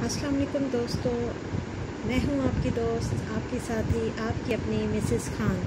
अस्सलाम वालेकुम दोस्तों, मैं हूं आपकी दोस्त, आपकी साथी, आपकी अपनी मिसेस खान।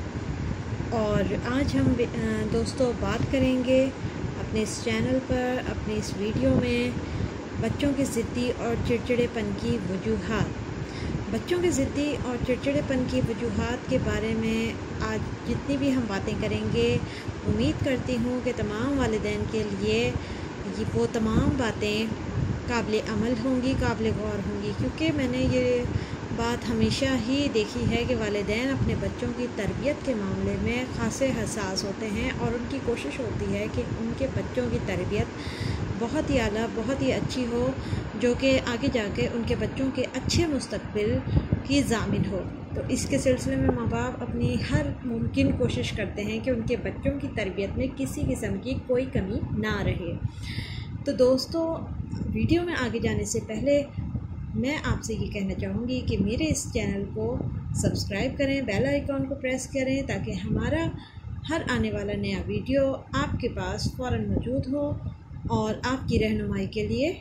और आज हम दोस्तों बात करेंगे अपने इस चैनल पर, अपने इस वीडियो में बच्चों की ज़िद्दी और चिड़चिड़ेपन की वजूहात। बच्चों के ज़िद्दी और चिड़चिड़ेपन की वजूहात के बारे में आज जितनी भी हम बातें करेंगे, उम्मीद करती हूँ कि तमाम वालिदैन के लिए ये वो तमाम बातें काबिल अमल होंगी, काबिल गौर होंगी, क्योंकि मैंने ये बात हमेशा ही देखी है कि वालिदैन अपने बच्चों की तरबियत के मामले में ख़ासे हसास होते हैं और उनकी कोशिश होती है कि उनके बच्चों की तरबियत बहुत ही आला, बहुत ही अच्छी हो, जो कि आगे जाके उनके बच्चों के अच्छे मुस्तक़बिल की ज़ामिन हो। तो इसके सिलसिले में माँ बाप अपनी हर मुमकिन कोशिश करते हैं कि उनके बच्चों की तरबियत में किसी किस्म की कोई कमी ना रहे। तो दोस्तों, वीडियो में आगे जाने से पहले मैं आपसे ये कहना चाहूँगी कि मेरे इस चैनल को सब्सक्राइब करें, बेल आइकॉन को प्रेस करें, ताकि हमारा हर आने वाला नया वीडियो आपके पास फ़ौरन मौजूद हो और आपकी रहनुमाई के लिए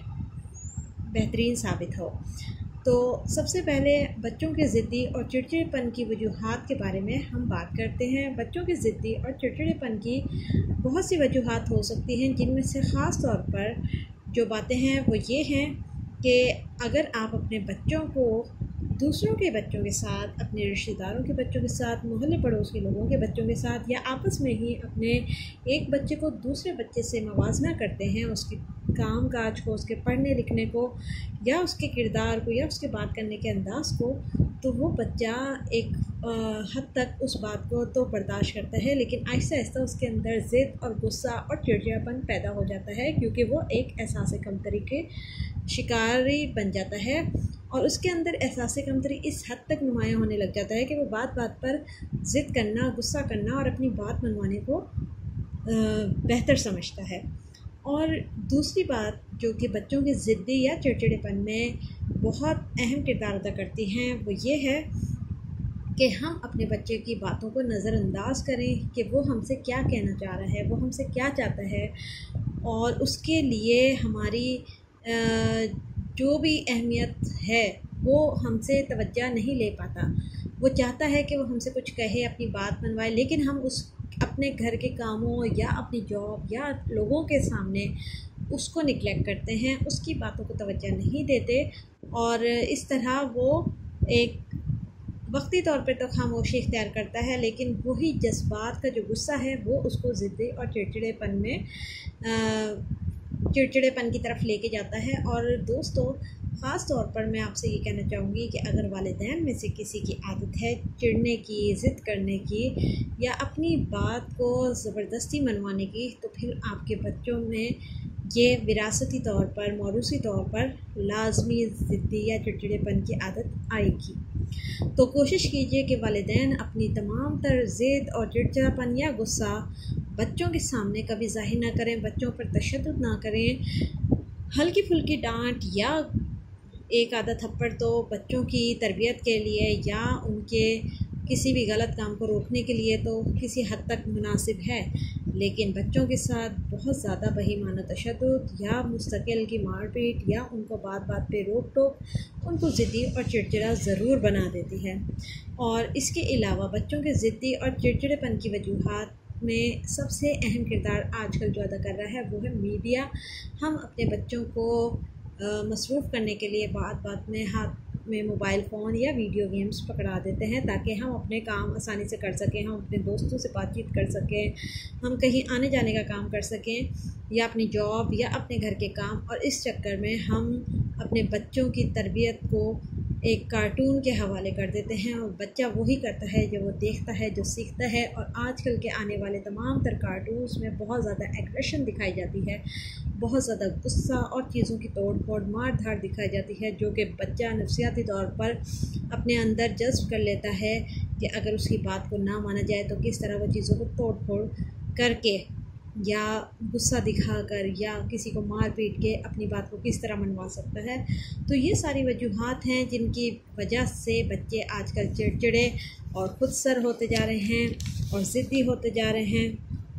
बेहतरीन साबित हो। तो सबसे पहले बच्चों के ज़िद्दी और चिड़चिड़ेपन की वजूहात के बारे में हम बात करते हैं। बच्चों के ज़िद्दी और चिड़चिड़ेपन की बहुत सी वजूहात हो सकती हैं, जिनमें से ख़ास तौर पर जो बातें हैं वो ये हैं कि अगर आप अपने बच्चों को दूसरों के बच्चों के साथ, अपने रिश्तेदारों के बच्चों के साथ, मोहल्ले पड़ोस के लोगों के बच्चों के साथ, या आपस में ही अपने एक बच्चे को दूसरे बच्चे से मवाजना करते हैं, उसके काम काज को, उसके पढ़ने लिखने को, या उसके किरदार को, या उसके बात करने के अंदाज़ को, तो वो बच्चा एक हद तक उस बात को तो बर्दाश्त करता है, लेकिन आहिस्ता आहिस्ता उसके अंदर ज़िद और गुस्सा और चिड़चिड़ापन पैदा हो जाता है, क्योंकि वो एक एहसास कमतरी के शिकारी बन जाता है। और उसके अंदर एहसास कमतरी इस हद तक नुमायाँ होने लग जाता है कि वो बात बात पर ज़िद करना, गुस्सा करना और अपनी बात मनवाने को बेहतर समझता है। और दूसरी बात जो कि बच्चों के ज़िद्दी या चिड़चिड़ेपन में बहुत अहम किरदार अदा करती हैं, वो ये है कि हम अपने बच्चे की बातों को नज़रअंदाज करें कि वो हमसे क्या कहना चाह रहा है, वो हमसे क्या चाहता है, और उसके लिए हमारी जो भी अहमियत है वो हमसे तवज्जो नहीं ले पाता। वो चाहता है कि वो हमसे कुछ कहे, अपनी बात मनवाए, लेकिन हम उस अपने घर के कामों या अपनी जॉब या लोगों के सामने उसको निगलेक्ट करते हैं, उसकी बातों को तवज्जो नहीं देते, और इस तरह वो एक वक्ती तौर पर तो खामोशी इख्तियार करता है, लेकिन वही जज्बात का जो गुस्सा है वो उसको ज़िद्दी और चिड़चिड़ेपन की तरफ लेके जाता है। और दोस्तों, ख़ास तौर पर मैं आपसे ये कहना चाहूँगी कि अगर वालिदैन में से किसी की आदत है चिढ़ने की, ज़िद करने की, या अपनी बात को ज़बरदस्ती मनवाने की, तो फिर आपके बच्चों में ये विरासती तौर पर, मौरूसी तौर पर लाजमी ज़िद्दी या चिड़चिड़ेपन की आदत आएगी। तो कोशिश कीजिए कि वालिदैन अपनी तमाम तर ज़िद और चिड़चिड़ापन या गुस्सा बच्चों के सामने कभी ज़ाहिर ना करें, बच्चों पर तशद्दुद ना करें। हल्की फुल्की डांट या एक आधा थप्पड़ तो बच्चों की तरबियत के लिए या उनके किसी भी गलत काम को रोकने के लिए तो किसी हद तक मुनासिब है, लेकिन बच्चों के साथ बहुत ज़्यादा बहीमाना तशद्दुद या मुस्तकिल की मारपीट या उनको बात बात पे रोक टोक उनको ज़िद्दी और चिड़चिड़ा ज़रूर बना देती है। और इसके अलावा बच्चों के ज़िद्दी और चिड़चिड़ेपन की वजूहात में सबसे अहम किरदार आजकल जो अदा कर रहा है वो है मीडिया। हम अपने बच्चों को मसरूफ़ करने के लिए बात बात में हाथ में मोबाइल फ़ोन या वीडियो गेम्स पकड़ा देते हैं, ताकि हम अपने काम आसानी से कर सकें, हम अपने दोस्तों से बातचीत कर सकें, हम कहीं आने जाने का काम कर सकें, या अपनी जॉब या अपने घर के काम। और इस चक्कर में हम अपने बच्चों की तरबियत को एक कार्टून के हवाले कर देते हैं, और बच्चा वही करता है जो वो देखता है, जो सीखता है। और आजकल के आने वाले तमाम तर कार्टून्स में बहुत ज़्यादा एग्रेशन दिखाई जाती है, बहुत ज़्यादा गुस्सा और चीज़ों की तोड़ फोड़, मार धाड़ दिखाई जाती है, जो कि बच्चा नफसियाती तौर पर अपने अंदर जज्ब कर लेता है कि अगर उसकी बात को ना माना जाए तो किस तरह वो चीज़ों को तोड़ फोड़ करके या गुस्सा दिखाकर या किसी को मार पीट के अपनी बात को किस तरह मनवा सकता है। तो ये सारी वजूहात हैं जिनकी वजह से बच्चे आजकल चिड़चिड़े और खुद सर होते जा रहे हैं और ज़िद्दी होते जा रहे हैं।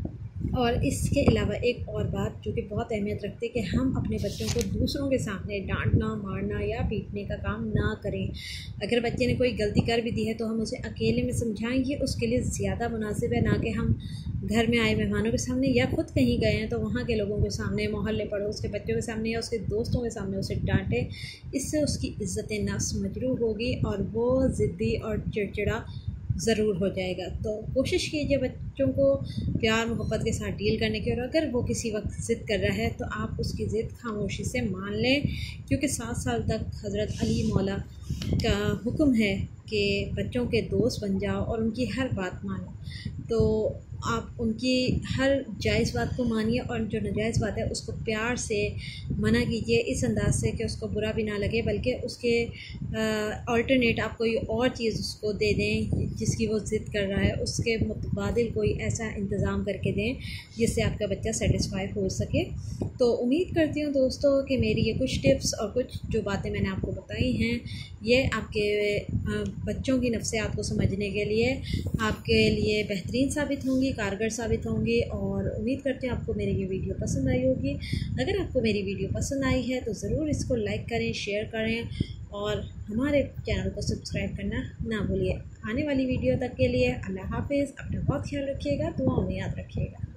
और इसके अलावा एक और बात जो कि बहुत अहमियत रखती है कि हम अपने बच्चों को दूसरों के सामने डांटना, मारना या पीटने का काम ना करें। अगर बच्चे ने कोई गलती कर भी दी है तो हम उसे अकेले में समझाएं, ये उसके लिए ज़्यादा मुनासिब है, ना कि हम घर में आए मेहमानों के सामने या खुद कहीं गए हैं तो वहाँ के लोगों के सामने, मोहल्ले पड़ोस के बच्चों के सामने या उसके दोस्तों के सामने उसे डांटे। इससे उसकी इज़्ज़त नफ्स मजरूह होगी और वो ज़िद्दी और चिड़चिड़ा ज़रूर हो जाएगा। तो कोशिश कीजिए बच्चों को प्यार मोहब्बत के साथ डील करने की, और अगर वो किसी वक्त ज़िद कर रहा है तो आप उसकी ज़िद खामोशी से मान लें, क्योंकि 7 साल तक हज़रत अली मौला का हुक्म है कि बच्चों के दोस्त बन जाओ और उनकी हर बात मानो। तो आप उनकी हर जायज़ बात को मानिए और जो नाजायज़ बात है उसको प्यार से मना कीजिए, इस अंदाज से कि उसको बुरा भी ना लगे, बल्कि उसके अल्टरनेट आप कोई और चीज़ उसको दे दें जिसकी वो ज़िद कर रहा है, उसके मुतबादिल कोई ऐसा इंतज़ाम करके दें जिससे आपका बच्चा सेटिस्फाई हो सके। तो उम्मीद करती हूँ दोस्तों कि मेरी ये कुछ टिप्स और कुछ जो बातें मैंने आपको बताई हैं ये आपके बच्चों की नफ्सियात को समझने के लिए आपके लिए बेहतरीन साबित होंगी, कारगर साबित होंगी। और उम्मीद करते हैं आपको मेरी ये वीडियो पसंद आई होगी। अगर आपको मेरी वीडियो पसंद आई है तो ज़रूर इसको लाइक करें, शेयर करें और हमारे चैनल को सब्सक्राइब करना ना भूलिए। आने वाली वीडियो तक के लिए अल्लाह हाफिज़। अपना बहुत ख्याल रखिएगा, दुआओं में याद रखिएगा।